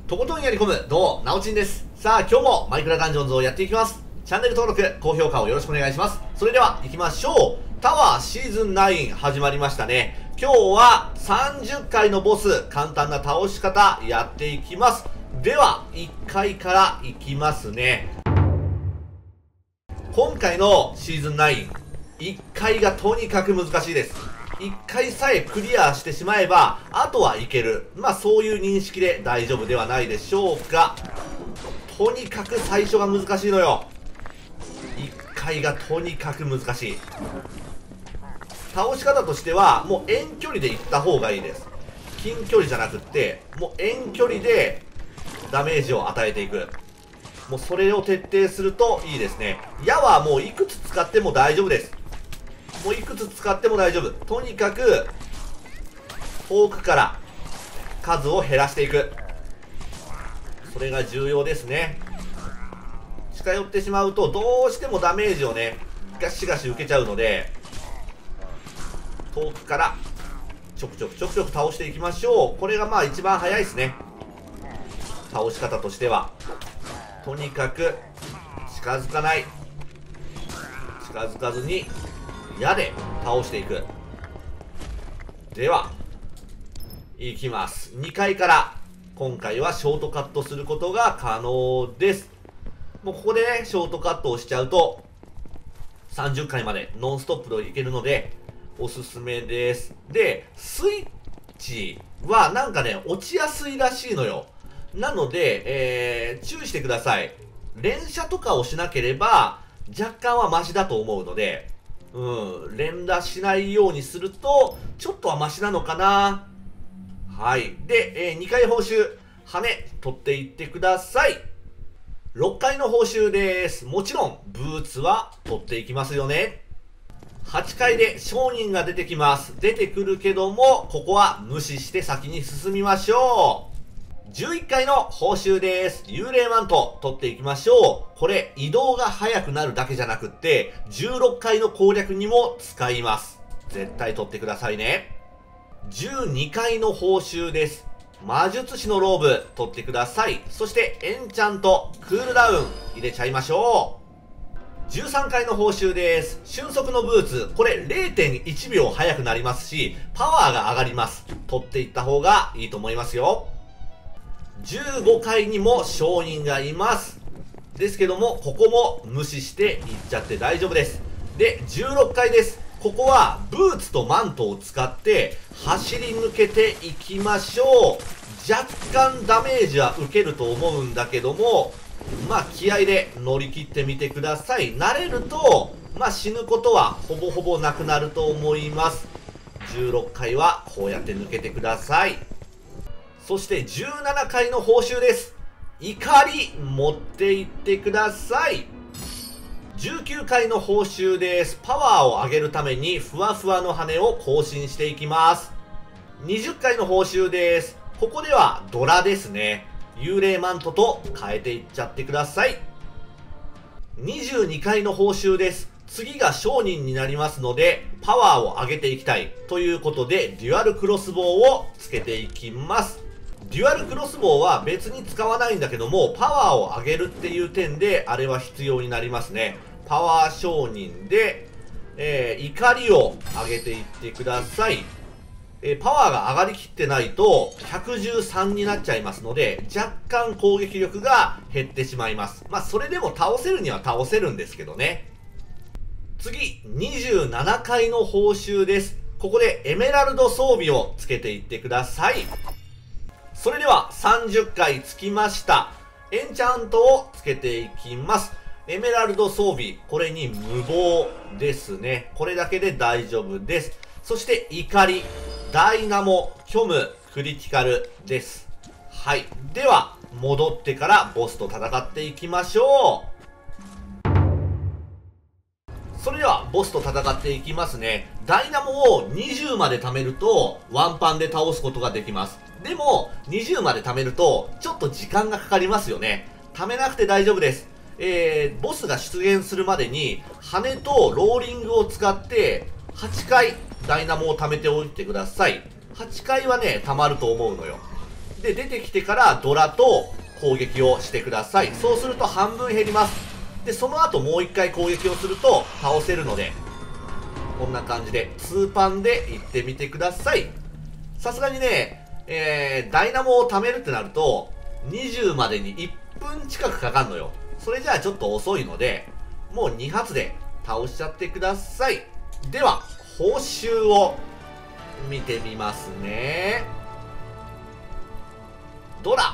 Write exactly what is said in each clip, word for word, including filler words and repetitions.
とことんやり込む、どうも、なおちんです。さあ、今日もマイクラダンジョンズをやっていきます。チャンネル登録、高評価をよろしくお願いします。それでは、行きましょう。タワーシーズンナイン始まりましたね。今日はさんじゅっかいのボス、簡単な倒し方、やっていきます。では、いっかいからいきますね。今回のシーズンナイン、いっかいがとにかく難しいです。いっかいさえクリアしてしまえば、あとはいける。まあそういう認識で大丈夫ではないでしょうか。とにかく最初が難しいのよ。いっかいがとにかく難しい。倒し方としては、もう遠距離で行った方がいいです。近距離じゃなくって、もう遠距離でダメージを与えていく。もうそれを徹底するといいですね。矢はもういくつ使っても大丈夫です。もういくつ使っても大丈夫。とにかく遠くから数を減らしていく。それが重要ですね。近寄ってしまうとどうしてもダメージをねガシガシ受けちゃうので、遠くからちょくちょくちょくちょく倒していきましょう。これがまあ一番早いですね。倒し方としてはとにかく近づかない、近づかずに矢で倒していく。では、いきます。にかいから今回はショートカットすることが可能です。もうここでね、ショートカットをしちゃうと、さんじゅっかいまでノンストップでいけるので、おすすめです。で、スイッチはなんかね、落ちやすいらしいのよ。なので、えー、注意してください。連射とかをしなければ、若干はマシだと思うので、うん、連打しないようにすると、ちょっとはマシなのかな。はい。で、えー、にかい報酬、羽、取っていってください。ろっかいの報酬です。もちろん、ブーツは取っていきますよね。はちかいで商人が出てきます。出てくるけども、ここは無視して先に進みましょう。じゅういっかいの報酬です。幽霊マント取っていきましょう。これ移動が速くなるだけじゃなくって、じゅうろっかいの攻略にも使います。絶対取ってくださいね。じゅうにかいの報酬です。魔術師のローブ取ってください。そしてエンチャント、クールダウン入れちゃいましょう。じゅうさんかいの報酬です。瞬足のブーツ。これ れいてんいちびょう速くなりますし、パワーが上がります。取っていった方がいいと思いますよ。じゅうごかいにも商人がいます。ですけども、ここも無視していっちゃって大丈夫です。で、じゅうろっかいです。ここはブーツとマントを使って走り抜けていきましょう。若干ダメージは受けると思うんだけども、まあ気合で乗り切ってみてください。慣れると、まあ死ぬことはほぼほぼなくなると思います。じゅうろっかいはこうやって抜けてください。そしてじゅうななかいの報酬です。怒り持っていってください。じゅうきゅうかいの報酬です。パワーを上げるためにふわふわの羽を更新していきます。にじゅっかいの報酬です。ここではドラですね。幽霊マントと変えていっちゃってください。にじゅうにかいの報酬です。次が商人になりますので、パワーを上げていきたいということで、デュアルクロスボウをつけていきます。デュアルクロスボウは別に使わないんだけども、パワーを上げるっていう点で、あれは必要になりますね。パワー商人で、えー、怒りを上げていってください。えー、パワーが上がりきってないと、ひゃくじゅうさんになっちゃいますので、若干攻撃力が減ってしまいます。まあ、それでも倒せるには倒せるんですけどね。次、にじゅうななかいの報酬です。ここでエメラルド装備をつけていってください。それではさんじゅっかいつきました。エンチャントをつけていきます。エメラルド装備、これに無謀ですね。これだけで大丈夫です。そして怒り、ダイナモ、虚無、クリティカルです。はい。では、戻ってからボスと戦っていきましょう。それでは、ボスと戦っていきますね。ダイナモをにじゅうまで貯めると、ワンパンで倒すことができます。でも、にじゅうまで貯めると、ちょっと時間がかかりますよね。貯めなくて大丈夫です。えー、ボスが出現するまでに、羽とローリングを使って、はちかいダイナモを貯めておいてください。はちかいはね、貯まると思うのよ。 で、出てきてからドラと攻撃をしてください。そうすると半分減ります。で、その後もう一回攻撃をすると倒せるので、こんな感じでツーパンでいってみてください。さすがにね、えー、ダイナモを貯めるってなると、にじゅうまでにいっぷん近くかかんのよ。それじゃあちょっと遅いので、もうに発で倒しちゃってください。では、報酬を見てみますね。ドラ。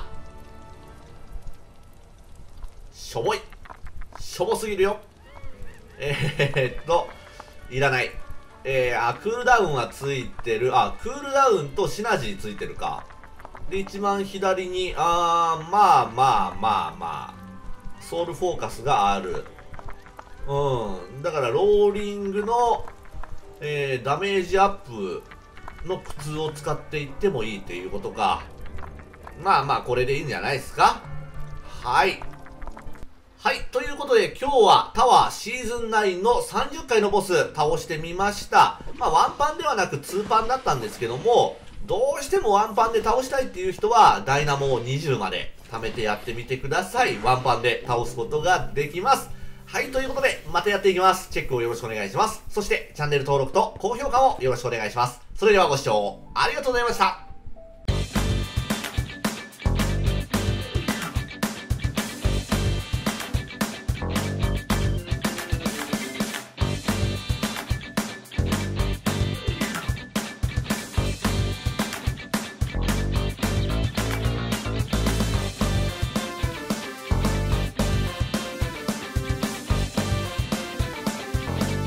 しょぼい。しょぼすぎるよ。えー、っと、いらない。えー、あ、クールダウンはついてる。あ、クールダウンとシナジーついてるか。で、一番左に、あー、まあまあまあまあ、ソウルフォーカスがある。うん。だから、ローリングの、えー、ダメージアップの苦痛を使っていってもいいっていうことか。まあまあ、これでいいんじゃないですか。はい。はい。ということで、今日はタワーシーズンナインのさんじゅっかいのボス倒してみました。まあ、ワンパンではなくツーパンだったんですけども、どうしてもワンパンで倒したいっていう人は、ダイナモをにじゅうまで貯めてやってみてください。ワンパンで倒すことができます。はい。ということで、またやっていきます。チェックをよろしくお願いします。そして、チャンネル登録と高評価もよろしくお願いします。それではご視聴ありがとうございました。